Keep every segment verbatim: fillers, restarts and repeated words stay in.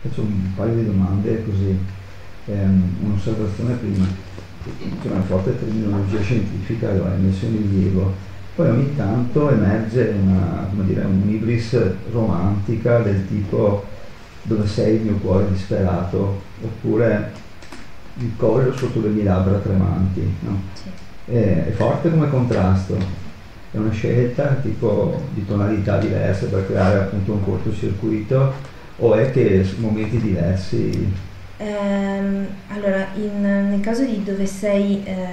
Faccio un paio di domande così, ehm, un'osservazione prima. C'è una forte terminologia scientifica, l'ho messo in rilievo, poi ogni tanto emerge una, come dire, un'ibris romantica del tipo dove sei il mio cuore disperato, oppure il collo sotto le mie labbra tremanti, no? Sì. È, è forte come contrasto, è una scelta tipo di tonalità diverse per creare appunto un cortocircuito o è che su momenti diversi. Ehm, allora, in- nel caso di dove sei, eh,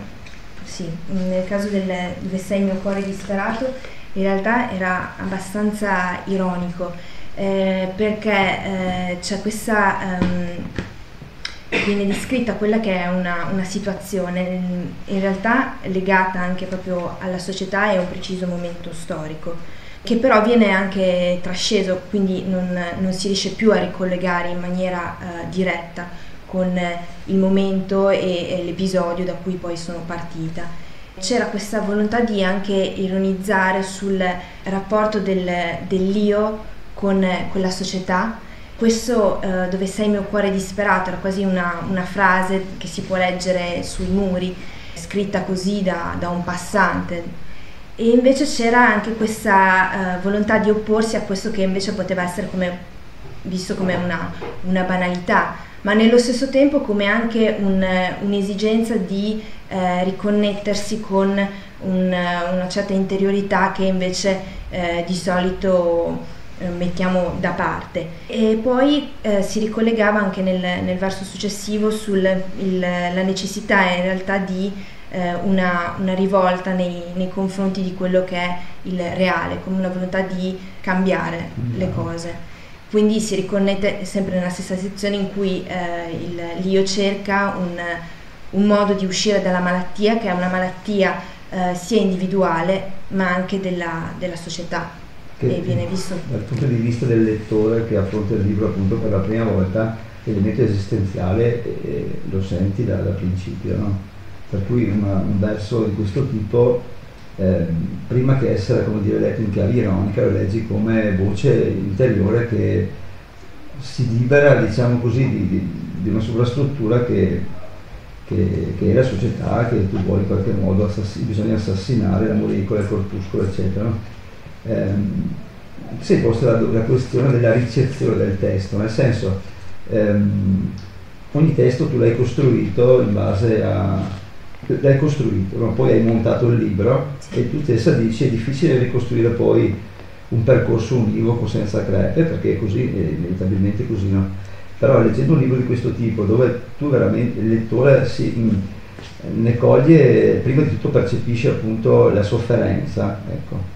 sì, nel caso del dove sei il mio cuore disperato, in realtà era abbastanza ironico, eh, perché eh, c'è questa, ehm, viene descritta quella che è una, una situazione, in realtà legata anche proprio alla società e a un preciso momento storico, che però viene anche trasceso, quindi non, non si riesce più a ricollegare in maniera eh, diretta con eh, il momento e, e l'episodio da cui poi sono partita. C'era questa volontà di anche ironizzare sul rapporto del, dell'io con, con la società. Questo eh, dove sei il mio cuore disperato era quasi una, una frase che si può leggere sui muri, scritta così da, da un passante. E invece c'era anche questa eh, volontà di opporsi a questo che invece poteva essere come, visto come una, una banalità, ma nello stesso tempo come anche un, un'esigenza di eh, riconnettersi con un, una certa interiorità che invece eh, di solito eh, mettiamo da parte. E poi eh, si ricollegava anche nel, nel verso successivo sulla necessità in realtà di eh, una, una rivolta nei, nei confronti di quello che è il reale, come una volontà di cambiare le cose. Quindi si riconnette sempre nella stessa sezione in cui eh, il, l'io cerca un, un modo di uscire dalla malattia, che è una malattia eh, sia individuale ma anche della, della società, Che e viene visto. dal punto di vista del lettore che affronta il libro appunto per la prima volta, l'elemento esistenziale eh, lo senti da, da principio, no? Per cui una, un verso di questo tipo, eh, prima che essere, come dire, letto in chiave ironica, lo leggi come voce interiore che si libera, diciamo così, di, di, di una sovrastruttura che, che, che è la società, che tu vuoi in qualche modo assassi- bisogna assassinare, la molecola, il corpuscolo, eccetera, no? Ehm, si è posta la, la questione della ricezione del testo, nel senso, ehm, ogni testo tu l'hai costruito in base a l'hai costruito, no? Poi hai montato il libro e tu stessa dici è difficile ricostruire poi un percorso univoco senza crepe, perché è così, è inevitabilmente così, no? Però leggendo un libro di questo tipo dove tu veramente il lettore si, mh, ne coglie, prima di tutto percepisce appunto la sofferenza, ecco.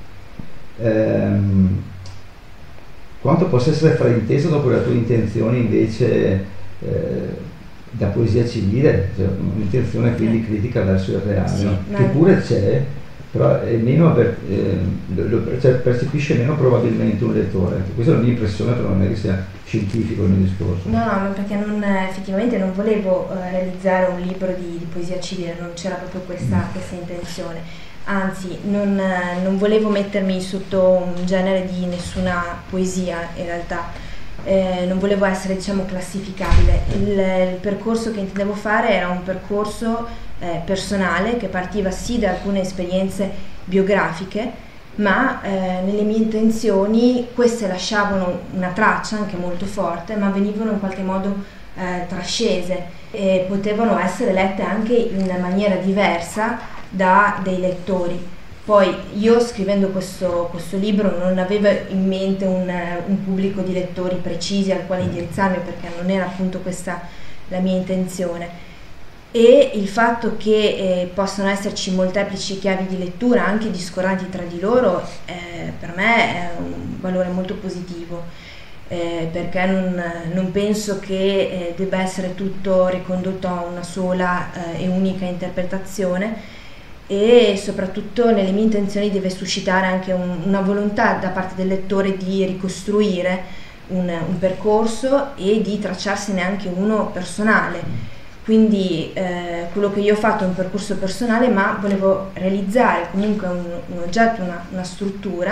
Ehm, quanto possa essere frainteso dopo le tue intenzioni invece eh, da poesia civile, cioè un'intenzione quindi critica verso il reale, Sì, no? ma Che pure c'è, però è meno per, eh, lo, lo- cioè percepisce meno probabilmente un lettore. Questa è la mia impressione, però non è che sia scientifico il mio discorso. no, no, ma perché non, effettivamente non volevo eh, realizzare un libro di, di poesia civile, non c'era proprio questa, questa intenzione. Anzi, non, eh, non volevo mettermi sotto un genere di nessuna poesia, in realtà. Eh, non volevo essere, diciamo, classificabile. Il, il percorso che intendevo fare era un percorso eh, personale che partiva sì da alcune esperienze biografiche, ma eh, nelle mie intenzioni queste lasciavano una traccia anche molto forte, ma venivano in qualche modo eh, trascese e potevano essere lette anche in maniera diversa da dei lettori. Poi io scrivendo questo, questo libro non avevo in mente un, un pubblico di lettori precisi al quale indirizzarmi, perché non era appunto questa la mia intenzione. E il fatto che eh, possano esserci molteplici chiavi di lettura, anche discordanti tra di loro, eh, per me è un valore molto positivo, eh, perché non, non penso che eh, debba essere tutto ricondotto a una sola eh, e unica interpretazione, e soprattutto nelle mie intenzioni deve suscitare anche un, una volontà da parte del lettore di ricostruire un, un percorso e di tracciarsene anche uno personale. Quindi eh, quello che io ho fatto è un percorso personale, ma volevo realizzare comunque un, un oggetto, una, una struttura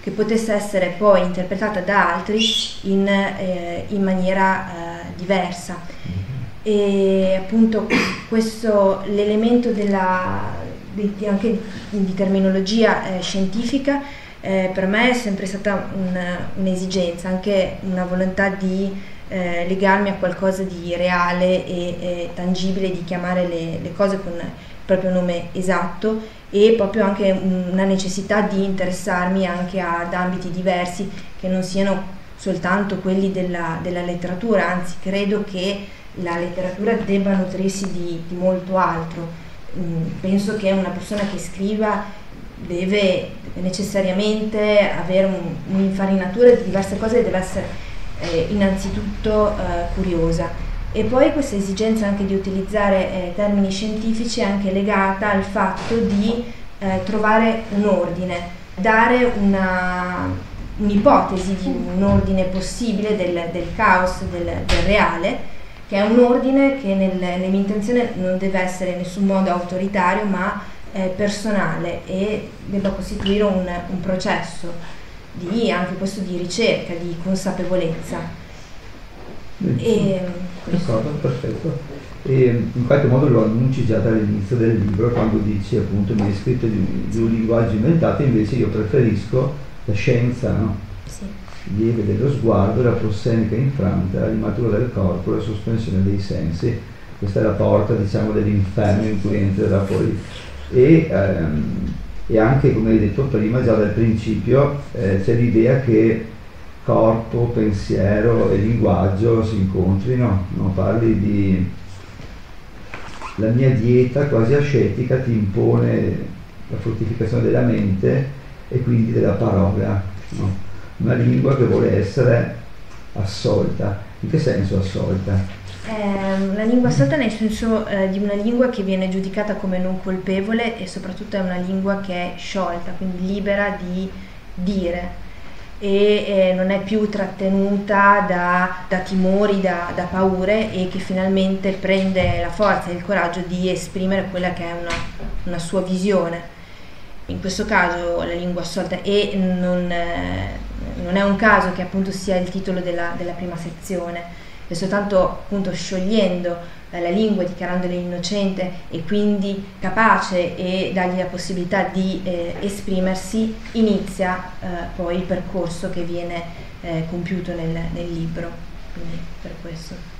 che potesse essere poi interpretata da altri in, eh, in maniera eh, diversa. E appunto questo, l'elemento della, di, anche di terminologia eh, scientifica eh, per me è sempre stata un, un'esigenza, anche una volontà di eh, legarmi a qualcosa di reale e, e tangibile, di chiamare le, le cose con il proprio nome esatto, e proprio anche una necessità di interessarmi anche ad ambiti diversi che non siano soltanto quelli della, della letteratura, anzi credo che la letteratura debba nutrirsi di, di molto altro. Mm, penso che una persona che scriva deve necessariamente avere un, un'infarinatura di diverse cose e deve essere eh, innanzitutto eh, curiosa. E poi questa esigenza anche di utilizzare eh, termini scientifici è anche legata al fatto di eh, trovare un ordine, dare una, un'ipotesi di un ordine possibile del, del caos, del, del reale, che è un ordine che nel, nella mia intenzione non deve essere in nessun modo autoritario, ma eh, personale, e debba costituire un, un processo di, anche questo di ricerca, di consapevolezza. E, d'accordo, perfetto. E in qualche modo lo annunci già dall'inizio del libro, quando dici appunto mi hai scritto di un, di un linguaggio inventato, invece io preferisco la scienza, no? Sì. Lieve dello sguardo, la prossemica infranta, la limatura del corpo, la sospensione dei sensi. Questa è la porta, diciamo, dell'inferno in cui entrerà poi. E, ehm, e anche, come hai detto prima, già dal principio eh, c'è l'idea che corpo, pensiero e linguaggio si incontrino, no? Parli di la mia dieta quasi ascetica ti impone la fortificazione della mente e quindi della parola, no? Una lingua che vuole essere assolta. In che senso assolta? Eh, la lingua assolta nel senso eh, di una lingua che viene giudicata come non colpevole, e soprattutto è una lingua che è sciolta, quindi libera di dire, e eh, non è più trattenuta da, da timori, da, da paure, e che finalmente prende la forza e il coraggio di esprimere quella che è una, una sua visione. In questo caso la lingua assolta, e non, eh, non è un caso che appunto sia il titolo della, della prima sezione, è soltanto appunto sciogliendo eh, la lingua, dichiarandola innocente e quindi capace, e dargli la possibilità di eh, esprimersi, inizia eh, poi il percorso che viene eh, compiuto nel, nel libro, quindi per questo.